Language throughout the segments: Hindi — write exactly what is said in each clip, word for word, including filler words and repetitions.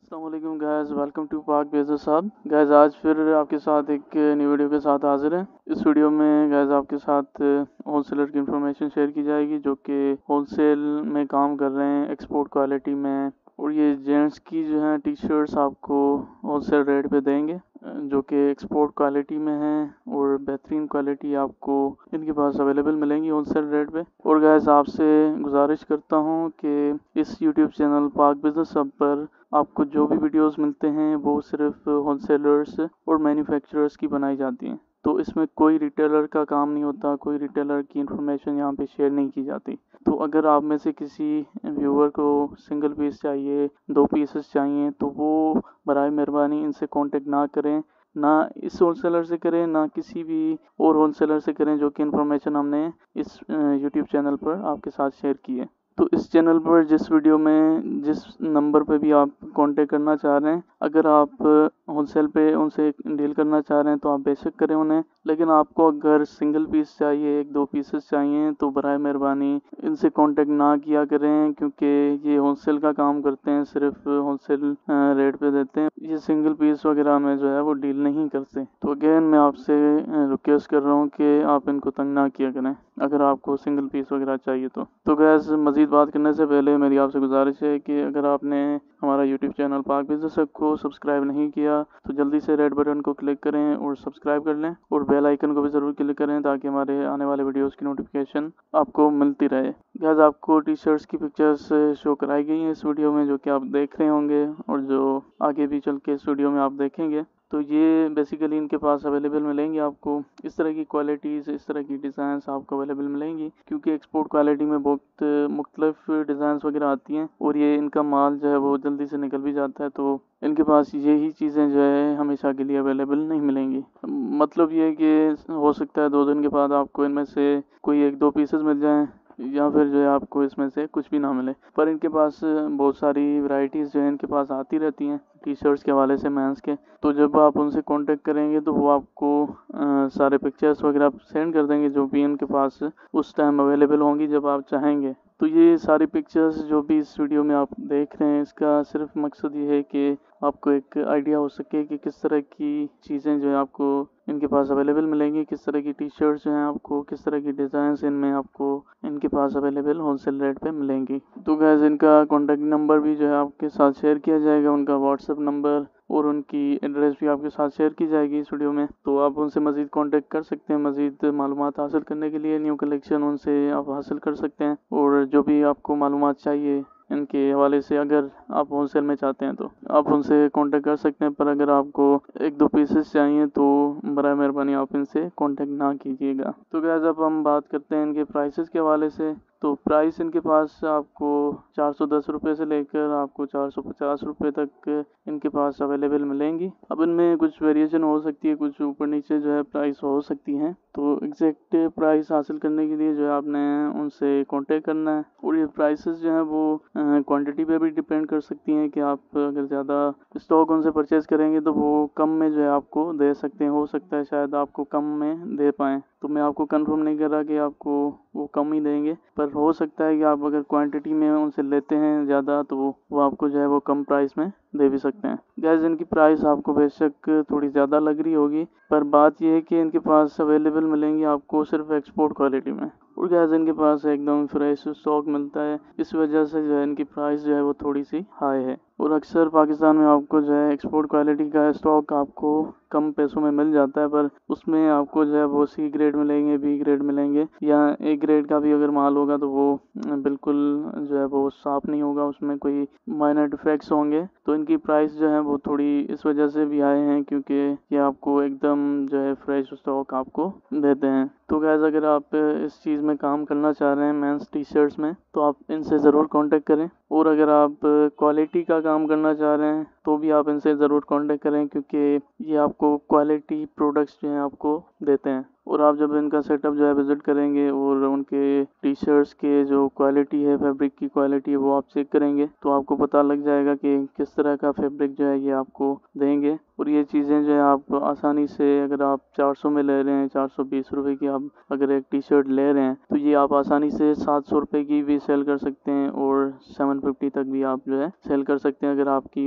अस्सलाम वालेकुम guys, welcome to Pak business hub. Guys आज फिर आपके साथ एक न्यू वीडियो के साथ हाजिर हैं। इस वीडियो में गाइस आपके साथ होलसेलर की इंफॉर्मेशन शेयर की जाएगी जो कि होलसेल में काम कर रहे हैं एक्सपोर्ट क्वालिटी में। और ये जेंट्स की जो है टी शर्ट्स आपको होलसेल रेट पे देंगे जो कि एक्सपोर्ट क्वालिटी में है और बेहतरीन क्वालिटी आपको इनके पास अवेलेबल मिलेंगी होलसेल रेट पे। और गाइस आपसे गुजारिश करता हूँ कि इस YouTube channel Pak business hub पर आपको जो भी वीडियोस मिलते हैं वो सिर्फ होलसेलर्स और मैन्युफैक्चरर्स की बनाई जाती हैं। तो इसमें कोई रिटेलर का काम नहीं होता, कोई रिटेलर की इंफॉर्मेशन यहाँ पे शेयर नहीं की जाती। तो अगर आप में से किसी व्यूअर को सिंगल पीस चाहिए, दो पीसेस चाहिए, तो वो बराए मेहरबानी इनसे कांटेक्ट ना करें, ना इस होलसेलर से करें, ना किसी भी और होलसेलर से करें जो कि इन्फॉर्मेशन हमने इस यूट्यूब चैनल पर आपके साथ शेयर की है। तो इस चैनल पर जिस वीडियो में जिस नंबर पे भी आप कांटेक्ट करना चाह रहे हैं, अगर आप होलसेल पे उनसे डील करना चाह रहे हैं तो आप बेशक करें उन्हें। लेकिन आपको अगर सिंगल पीस चाहिए, एक दो पीसेस चाहिए, तो बराए मेहरबानी इनसे कांटेक्ट ना किया करें, क्योंकि ये होलसेल का काम करते हैं, सिर्फ होलसेल रेट पे देते हैं। ये सिंगल पीस वगैरह में जो है वो डील नहीं करते। तो अगेन मैं आपसे रिक्वेस्ट कर रहा हूँ कि आप इनको तंग ना किया करें अगर आपको सिंगल पीस वगैरह चाहिए तो। तो गैस मज़ीद बात करने से पहले मेरी आपसे गुजारिश है कि अगर आपने हमारा YouTube channel Pak business hub को सब्सक्राइब नहीं किया तो जल्दी से रेड बटन को क्लिक करें और सब्सक्राइब कर लें, और बेल आइकन को भी ज़रूर क्लिक करें ताकि हमारे आने वाले वीडियोस की नोटिफिकेशन आपको मिलती रहे। गैस आपको टी शर्ट्स की पिक्चर्स शो कराई गई हैं इस वीडियो में, जो कि आप देख रहे होंगे और जो आगे भी चल के इस वीडियो में आप देखेंगे। तो ये बेसिकली इनके पास अवेलेबल मिलेंगी आपको इस तरह की क्वालिटीज़, इस तरह की डिज़ाइंस आपको अवेलेबल मिलेंगी, क्योंकि एक्सपोर्ट क्वालिटी में बहुत मुख्तलिफ डिज़ाइंस वगैरह आती हैं और ये इनका माल जो है वो जल्दी से निकल भी जाता है। तो इनके पास यही चीज़ें जो है हमेशा के लिए अवेलेबल नहीं मिलेंगी। मतलब ये कि हो सकता है दो दिन के बाद आपको इनमें से कोई एक दो पीसेस मिल जाएँ, या फिर जो है आपको इसमें से कुछ भी ना मिले। पर इनके पास बहुत सारी वैरायटीज़ जो है इनके पास आती रहती हैं टी शर्ट्स के हवाले से, मेंस के। तो जब आप उनसे कांटेक्ट करेंगे तो वो आपको आ, सारे पिक्चर्स वगैरह सेंड कर देंगे जो भी इनके पास उस टाइम अवेलेबल होंगी जब आप चाहेंगे। तो ये सारी पिक्चर्स जो भी इस वीडियो में आप देख रहे हैं, इसका सिर्फ मकसद ये है कि आपको एक आइडिया हो सके कि किस तरह की चीज़ें जो है आपको इनके पास अवेलेबल मिलेंगी, किस तरह की टी शर्ट्स जो हैं आपको, किस तरह की डिज़ाइंस इनमें आपको इनके पास अवेलेबल होलसेल रेट पे मिलेंगी। तो गैस इनका कॉन्टैक्ट नंबर भी जो है आपके साथ शेयर किया जाएगा, उनका व्हाट्सएप नंबर और उनकी एड्रेस भी आपके साथ शेयर की जाएगी इस वीडियो में। तो आप उनसे मज़ीद कांटेक्ट कर सकते हैं, मज़ीद मालूमात हासिल करने के लिए न्यू कलेक्शन उनसे आप हासिल कर सकते हैं, और जो भी आपको मालूमात चाहिए इनके हवाले से अगर आप होलसेल में चाहते हैं तो आप उनसे कांटेक्ट कर सकते हैं। पर अगर आपको एक दो पीसेस चाहिए तो बराए मेहरबानी आप इनसे कांटेक्ट ना कीजिएगा। तो गैस अब हम बात करते हैं इनके प्राइसेस के हवाले से। तो प्राइस इनके पास आपको चार सौ दस रुपये से लेकर आपको चार सौ पचास रुपये तक इनके पास अवेलेबल मिलेंगी। अब इनमें कुछ वेरिएशन हो सकती है, कुछ ऊपर नीचे जो है प्राइस हो सकती हैं। तो एग्जैक्ट प्राइस हासिल करने के लिए जो है आपने उनसे कांटेक्ट करना है, और ये प्राइसेस जो हैं वो क्वांटिटी पे भी डिपेंड कर सकती हैं कि आप अगर ज़्यादा स्टॉक उनसे परचेज़ करेंगे तो वो कम में जो है आपको दे सकते हैं। हो सकता है शायद आपको कम में दे पाएँ, तो मैं आपको कंफर्म नहीं कर रहा कि आपको वो कम ही देंगे, पर हो सकता है कि आप अगर क्वांटिटी में उनसे लेते हैं ज़्यादा तो वो आपको जो है वो कम प्राइस में दे भी सकते हैं। गैस इनकी प्राइस आपको बेशक थोड़ी ज़्यादा लग रही होगी, पर बात यह है कि इनके पास अवेलेबल मिलेंगी आपको सिर्फ एक्सपोर्ट क्वालिटी में, और गैस इनके पास एकदम फ्रेश स्टॉक मिलता है। इस वजह से जो है इनकी प्राइस जो है वो थोड़ी सी हाई है, और अक्सर पाकिस्तान में आपको जो है एक्सपोर्ट क्वालिटी का स्टॉक आपको कम पैसों में मिल जाता है, पर उसमें आपको जो है वो सी ग्रेड मिलेंगे, बी ग्रेड मिलेंगे, या ए ग्रेड का भी अगर माल होगा तो वो बिल्कुल जो है वो साफ़ नहीं होगा, उसमें कोई माइनर डिफेक्ट्स होंगे। तो इनकी प्राइस जो है वो थोड़ी इस वजह से भी आए हैं क्योंकि ये आपको एकदम जो है फ्रेश स्टॉक आपको देते हैं। तो गैस अगर आप इस चीज़ में काम करना चाह रहे हैं मेंस टी शर्ट्स में, तो आप इनसे ज़रूर कांटेक्ट करें, और अगर आप क्वालिटी का काम करना चाह रहे हैं तो भी आप इनसे ज़रूर कांटेक्ट करें, क्योंकि ये आपको क्वालिटी प्रोडक्ट्स जो हैं आपको देते हैं। और आप जब इनका सेटअप जो है विज़िट करेंगे और उनके टी शर्ट्स के जो क्वालिटी है, फैब्रिक की क्वालिटी है, वो आप चेक करेंगे तो आपको पता लग जाएगा कि किस तरह का फैब्रिक जो है ये आपको देंगे। और ये चीज़ें जो है आप आसानी से, अगर आप चार सौ में ले रहे हैं, चार सौ बीस रुपये की आप अगर एक टी शर्ट ले रहे हैं, तो ये आप आसानी से सात सौ रुपये की भी सेल कर सकते हैं, और सेवन फिफ्टी तक भी आप जो है सेल कर सकते हैं अगर आपकी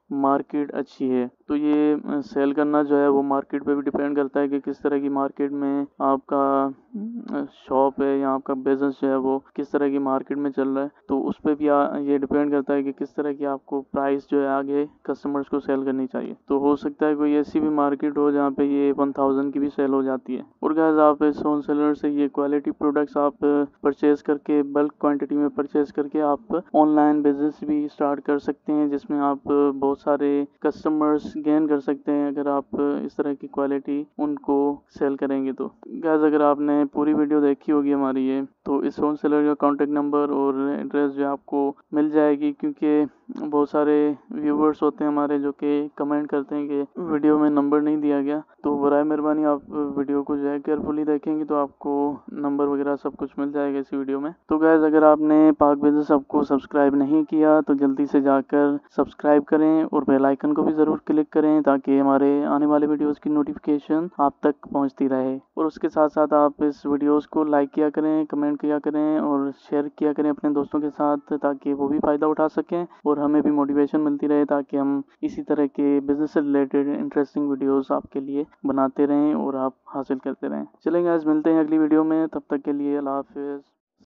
मार्केट अच्छी है। तो ये सेल करना जो है वो मार्केट पे भी डिपेंड करता है कि किस तरह की मार्केट में आपका शॉप है या आपका बिजनेस जो है वो किस तरह की मार्केट में चल रहा है। तो उस पर भी आ, ये डिपेंड करता है कि किस तरह की आपको प्राइस जो है आगे कस्टमर्स को सेल करनी चाहिए। तो हो सकता है कोई ऐसी भी मार्केट हो जहाँ पे ये वन थाउजेंड की भी सेल हो जाती है। और गाइस आप इस होलसेलर से ये क्वालिटी प्रोडक्ट्स आप परचेज करके बल्क क्वांटिटी में परचेज करके आप ऑनलाइन बिजनेस भी स्टार्ट कर सकते हैं, जिसमें आप बहुत सारे कस्टमर्स गेन कर सकते हैं अगर आप इस तरह की क्वालिटी उनको सेल करेंगे। तो गाइस अगर आपने पूरी वीडियो देखी होगी हमारी ये, तो इस होलसेलर का कॉन्टेक्ट नंबर और एड्रेस जो आपको मिल जाएगी, क्योंकि बहुत सारे व्यूवर्स होते हैं हमारे जो कि कमेंट करते हैं कि वीडियो में नंबर नहीं दिया गया। तो बराए मेहरबानी आप वीडियो को जो है केयरफुली देखेंगे तो आपको नंबर वगैरह सब कुछ मिल जाएगा इस वीडियो में। तो गाइस अगर आपने पाक बिजनेस हब को सब्सक्राइब नहीं किया तो जल्दी से जाकर सब्सक्राइब करें और बेल आइकन को भी ज़रूर क्लिक करें ताकि हमारे आने वाले वीडियोज़ की नोटिफिकेशन आप तक पहुँचती रहे। और उसके साथ साथ आप इस वीडियोज़ को लाइक किया करें, कमेंट किया करें और शेयर किया करें अपने दोस्तों के साथ, ताकि वो भी फ़ायदा उठा सकें और हमें भी मोटिवेशन मिलती रहे ताकि हम इसी तरह के बिजनेस से रिलेटेड इंटरेस्टिंग वीडियोस आपके लिए बनाते रहें और आप हासिल करते रहें। चलेंगे, आज मिलते हैं अगली वीडियो में, तब तक के लिए अल्लाह हाफिज़।